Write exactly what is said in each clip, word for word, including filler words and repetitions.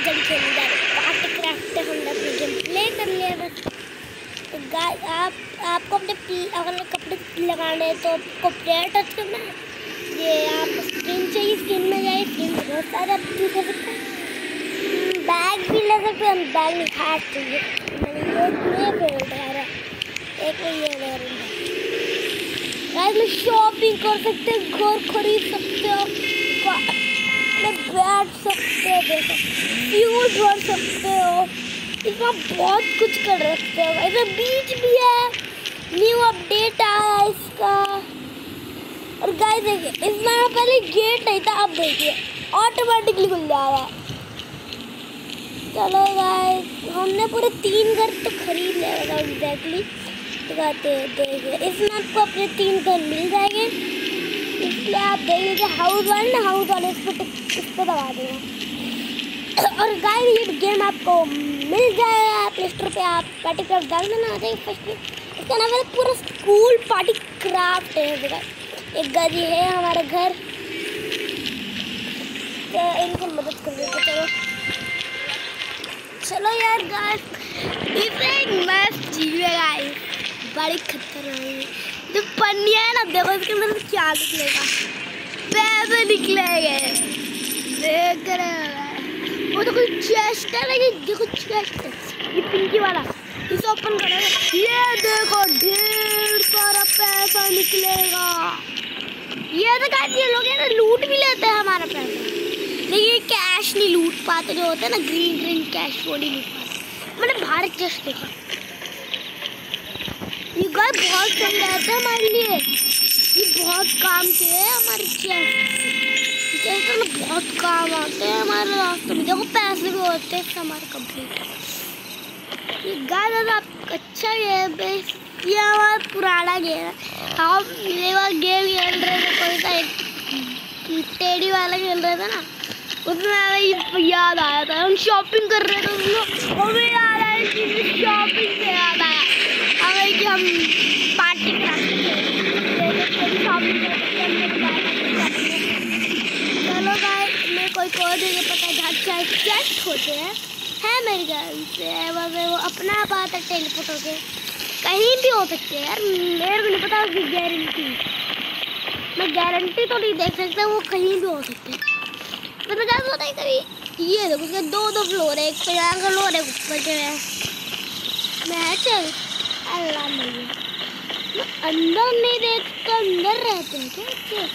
जब खेलने जा रहे पार्टी क्राफ्ट हमने अपने गेम प्ले कर लिया बस। तो गाइस आप आपको अपने अगर कपड़े लगाने हैं तो आपको प्लेयर टच करना है। ये आप स्किन चाहिए, स्किन में जाइए, स्किन बहुत सारे आप चूज कर सकते हैं। बैग भी ले सकते हैं, बैग नहीं खास चाहिए। मैंने ये ये फेवरेट है, एक में ये ले रहा हूँ गाइस। में शॉपिंग कर सकते हैं, घर खरीद सकते हो, में बैठ सकते हो, देखो फ्यूल भर सकते हो, इसमें बहुत कुछ कर सकते हो। इसमें बीच भी है, न्यू अपडेट आया है इसका। और गाइस देखिए इसमें पहले गेट नहीं था, अब देखिए ऑटोमेटिकली खुल जा रहा है। चलो गाइस हमने पूरे तीन घर तो खरीद लिया था एग्जैक्टली। दिखाते हैं, देखिए इसमें आपको अपने तीन घर मिल जाएंगे। इसलिए आप देख लीजिए हाउस वाले ना, हाउस वाले इस पर इस पर दबा देना। और गाइस ये गेम आपको मिल जाएगा प्ले स्टोर पे, आप पार्टी क्राफ्ट डाल देना आ जाएगी फर्स्ट में। इसका नाम है पूरा स्कूल पार्टी क्राफ्ट है। एक घर ये है हमारा घर, तो इनकी मदद कर देते। चलो चलो यार गाइस इसे एक मस्त चीज है गाइस, बड़ी खतरनाक है। जो पन्नियाँ है ना, देखो इसके अंदर से क्या निकलेगा, पैसे निकलेंगे। देख रहे हो वो तो कोई चेस्ट है, लेकिन देखो चेस्ट है ये पिंकी वाला, इसे ओपन करो, ये देखो ढेर सारा पैसा निकलेगा। ये तो गाइस ये लोग ना लूट भी लेते हैं हमारा पैसा, लेकिन ये कैश नहीं लूट पाते, जो होता है ना ग्रीन ग्रीन कैश वो नहीं लूट पाते। मैंने बाहर चेस्ट देखा, ये गाइस बहुत कम रहते हैं हमारे लिए, ये बहुत काम के है हमारे चेस्ट चेस्ट में बहुत काम आते हैं हमारे रास्ते में। देखो पैसे भी होते हैं हमारे कंप्लीट। ये गाइस आप अच्छा गेम है, ये हमारा पुराना गेम है। हम ये वाला गेम खेल रहे थे, कोई सा एक टेडी वाला खेल रहे थे ना, उसमें हमें याद आया था, हम शॉपिंग कर रहे थे उसमें, हमें याद आया कि शॉपिंग से याद आया हमें कि हम पार्टी क्राफ्ट शॉपिंग कर सकते हैं। चलो भाई मैं कोई कोई जगह पता है जहाँ चाहे चेस्ट होते हैं है मेरे ख्याल से, वैसे वो अपना बात है टेलीपोर्ट होके कहीं भी हो सकते हैं यार, मेरे को नहीं पता उसकी गारंटी, मैं गारंटी तो नहीं देख सकता, वो कहीं भी हो सकते हैं। मतलब क्या होता है कभी ये देखो उसके दो दो फ्लोर है, एक पे यहाँ का फ्लोर है, ऊपर जो है मैं चल अल्लाह नहीं मैं अंदर नहीं देखता, अंदर रहते हैं क्या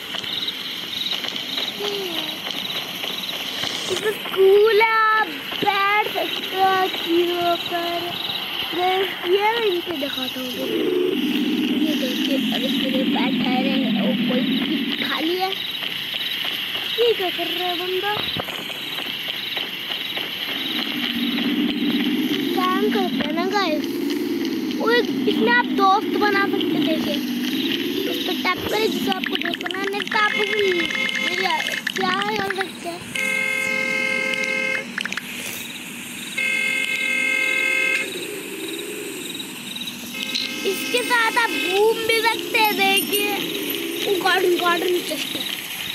इसमें स्कूल है, आप बैठ सकते हो चीज़ों पर। ये इनसे दिखाता हूँ, ये देखिए अब इसके लिए बैठा रहे और कोई खाली है, ये क्या कर रहा है बंदा, काम करते हैं ना गाइस। वो इसमें आप दोस्त बना सकते हैं, देखिए उस पर टैप करें जिससे आपको दोस्त बनाने का आप क्या कर सकते हैं। इसके साथ आप घूम भी सकते हैं, देखिए वो गार्डन गार्डन चेस्ट है।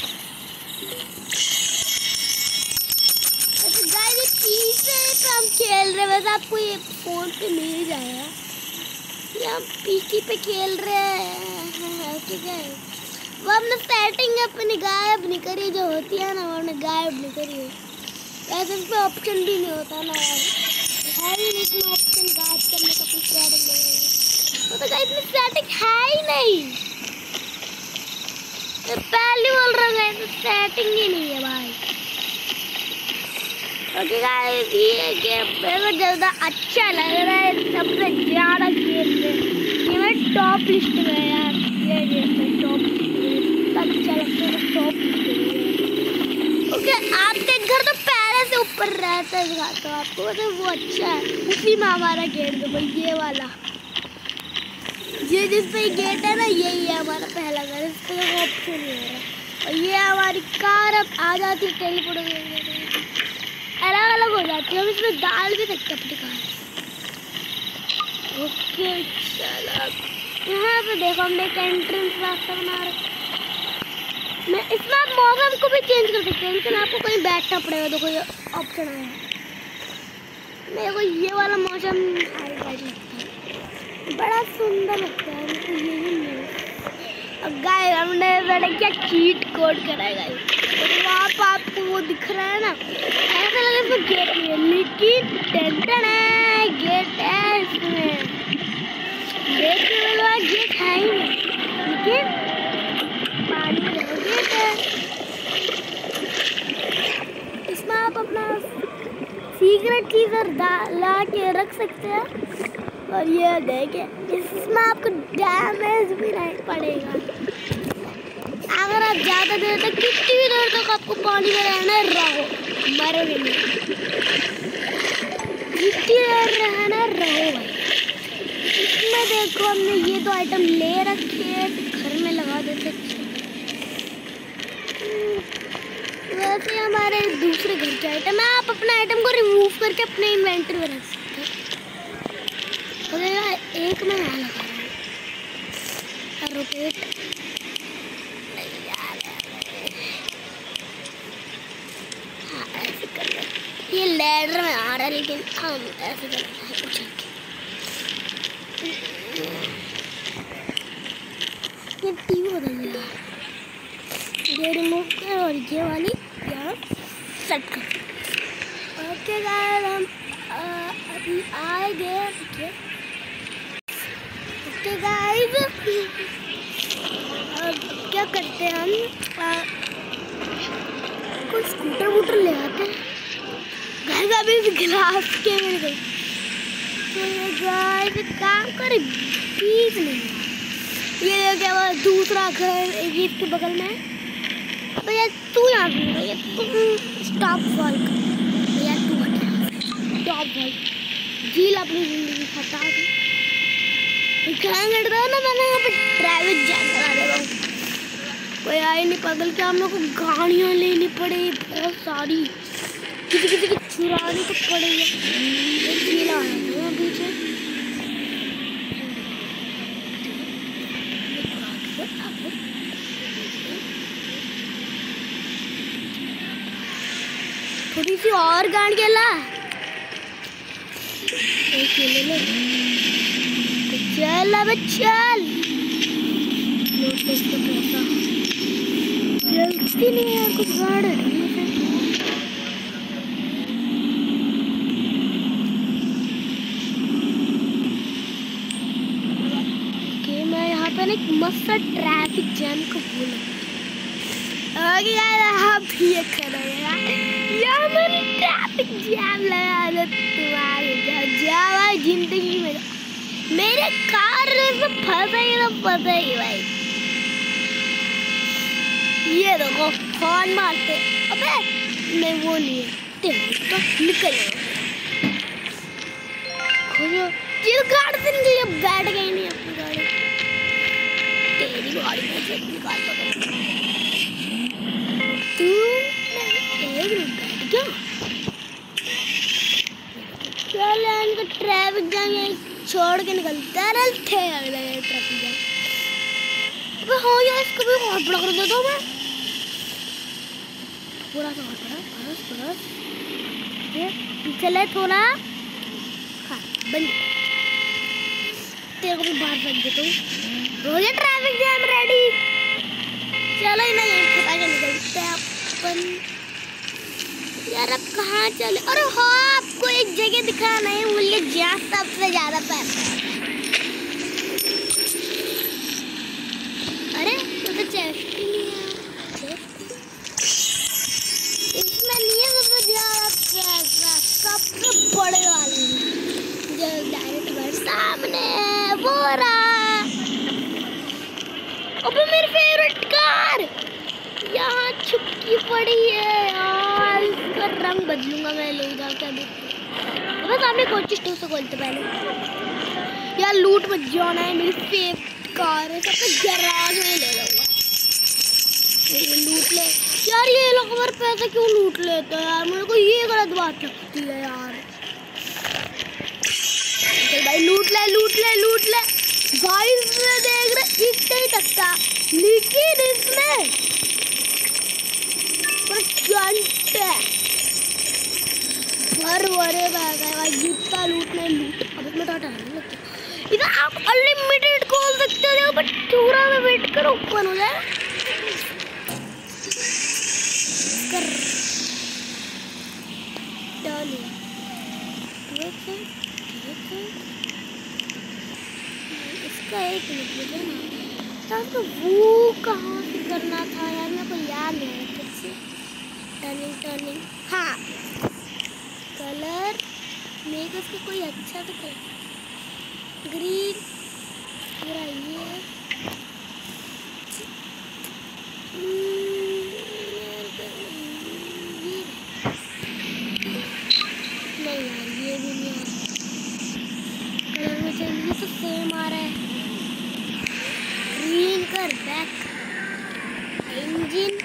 गाइस पीछे तो हम खेल रहे हैं, वैसे आपको ये फोन पे मिल जाएगा, ये हम पीसी पे खेल रहे हैं ठीक है। वो हमने सेटिंग अपनी गायब नहीं करी, जो होती है ना वो हमने गायब नहीं करी है। वैसे इसमें ऑप्शन भी नहीं होता ना यार, है ही नहीं इसमें ऑप्शन गायब करने का, कुछ सेटिंग नहीं है तो, तो गाइस इसमें सेटिंग है ही नहीं, मैं पहले बोल रहा हूँ सेटिंग ही नहीं है भाई। ओके गाइस ये गेम मेरे को ज़्यादा अच्छा लग रहा है सबसे ज़्यादा गेम में, ये मैं टॉप लिस्ट में यार, ये गेम में टॉप लिस्ट अच्छा लगता है, टॉप लिस्ट। ओके आपके घर तो पहले से ऊपर रहता है, दिखाता हूँ आपको, मतलब वो अच्छा है, उसी में हमारा गेट है भाई, ये वाला ये जिस पे गेट है ना यही है हमारा पहला घर, इस पर वो ऑप्शन नहीं हो रहा। और ये हमारी कार अब आ जाती है टेलीपोर्ट अलग अलग हो जाती है, हम इसमें डाल भी सकते अपनी कार। ओके चलो यहाँ पे देखो हमने एक एंट्रेंस रास्ता बना रखा, मैं इसमें आप मौसम को भी चेंज कर सकते हैं, लेकिन आपको कहीं बैठना पड़ेगा, देखो ये ऑप्शन आया मेरे को ये वाला मौसम हाईलाइट लगता है, बड़ा सुंदर लगता है मेरे को यही मौसम। अब गाय हमने बड़ा क्या चीट कोड करा है गाइस, तो वहाँ पर आपको वो दिख रहा है ना, ऐसा लगे इसमें गेट नहीं है, लेकिन टेंशन है, गेट है इसमें, गेट वाला गेट है ही नहीं, लेकिन पानी में गेट है। इसमें आप अपना सीक्रेट चीज़ ला के रख सकते हैं। और ये देखे इसमें आपको डैमेज भी नहीं पड़ेगा। अगर आप ज़्यादा देर तक कितनी भी देर तक आपको पानी में रहना रहो, मरोगे नहीं, कितनी देर रहना रहो भाई। इसमें देखो हमने ये दो आइटम ले रखे हैं, घर में लगा देते। वैसे हमारे दूसरे घर के आइटम है, आप अपना आइटम को रिमूव करके अपने इन्वेंटरी में रख सकते हैं। एक में यहाँ लगा रहा हूँ रोटेट, हाँ ऐसे कर रहे हैं। ये लैडर में आ रहा है, लेकिन हम ऐसे कर रहे हैं उछल के। ये टीवी बदल गया, ये रिमूव कर और ये वाली यहाँ सेट कर। ओके गाइस, हम अभी आए गए। ओके गाइस, क्या करते हैं हम, कोई स्कूटर वूटर ले आते हैं गाइस। अभी गिलास के मिल गई तो गाइस काम करे बीच नहीं। ये क्या हुआ, दूसरा घर इसके बगल में। भैया तू यहाँ पे, ये स्टॉप वॉल भैया, तू स्टॉप वॉल झील अपनी जिंदगी खता दी। क्या करता है ना, मैंने यहाँ पे ट्रैफिक जैम लगा देगा, कोई आए नहीं पागल। क्या हम लोग को गाड़ियाँ लेनी पड़े बहुत सारी, किसी किसी की चुरानी तो पड़ेगा। एक झीला है पीछे, थोड़ी सी और गाड़ी ला, एक ले ले, चल अब चल। इसका पैसा जल्दी नहीं है, कुछ गाड़ी ओके। मैं यहाँ पर एक मस्त ट्रैफिक जैम को भूल आप ये यहाँ मैंने ट्रैफिक जैम लगा दो तुम्हारे जावा जिंदगी में। मेरे कार में फंसा ही ना फंसा ही भाई। ये देखो हॉर्न मारते, अबे नहीं वो नहीं है, तो निकल ये गाड़ी से निकल, बैठ गई नहीं अपनी गाड़ी, तेरी गाड़ी में से निकाल दो तू। एक मिनट बैठ गया, चल इनका ट्रैफिक जाम छोड़ के निकलते थे अगले ट्रैफिक जाम। अबे हो यार, इसको भी बहुत बड़ा कर देता हूँ मैं, थोड़ा सा और बड़ा, बस बस ये चले थोड़ा, हाँ बंद। तेरे को भी बाहर फेंक देता हूँ। हो गया ट्रैफिक जैम रेडी, चलो ना यहीं फटा के निकलते हैं अपन। यार अब कहाँ चले, अरे हाँ आपको एक जगह दिखा नहीं मूल्य जहाँ सबसे ज्यादा पैसा। अरे तो तो चेस्ट ही नहीं है, इसमें नहीं है सबसे ज्यादा पैसा, सबसे बड़े वाले जो डायरेक्ट बार सामने वो रहा। अबे मेरी फेवरेट कार यहाँ छुपकी पड़ी है यार, इसका रंग बदलूंगा मैं, ले जाकर अबे सामने कोचिंग टू से खोलते पहले यार, लूट मत जाना है, मेरी फेवरेट कार है, सबसे गैराज में ले लूँगा। ये लूट ले यार, ये लोग हमारे पैसे क्यों लूट लेते हैं यार, मेरे को ये गलत बात लगती है यार। चल भाई लूट ले लूट ले लूट ले भाई, इसमें देख रहे इतना ही तक था, लेकिन इसमें अरे अरे भाई जितना लूट नहीं लूट। अब इसमें डाटा है इधर आप अनलिमिटेड खोल सकते हो बट थोड़ा सा वेट करो ओपन हो जाए कर डाली इसका एक मिनट मुझे ना तो वो कहाँ से करना था यार मेरे को याद नहीं है फिर से टर्निंग टर्निंग हाँ कलर मेरे को उसका कोई अच्छा तो कलर ग्रीन पूरा ये नहीं यार ये भी नहीं कलर में चाहिए तो सेम आ रहा है ग्रीन कर बैक इंजन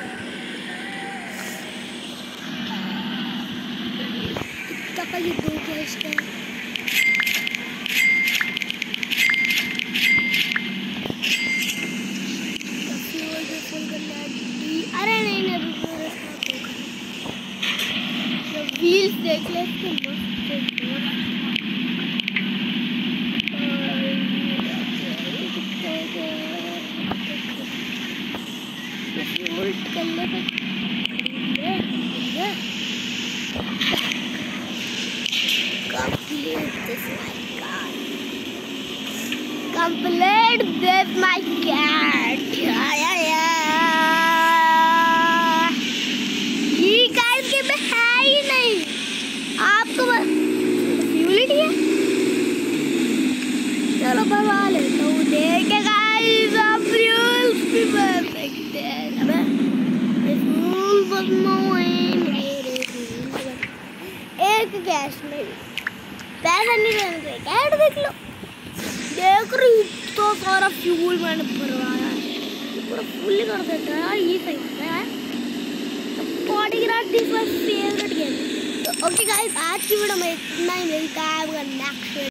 इतना का ये दो कैश का अरे नहीं नहीं व्हील्स देख ले इसके मस्त उल्ट कर ले complete this my car complete this my car yeah yeah yeah आपको फ्यूलिटी है चलो भरवा लेता हूँ देखे गाइस आप फ्यूल्स भी भर सकते हैं अबे फ्यूल बदनो है मेरे एक गैस में पैसा नहीं देना चाहिए कैट देख लो देख रही तो सारा फ्यूल मैंने भरवाया है पूरा फुल कर देता है ये सही होता है bodyguard this my favourite game. Okay guys आज की वीडियो में इतना ही मिलता है नेक्स्ट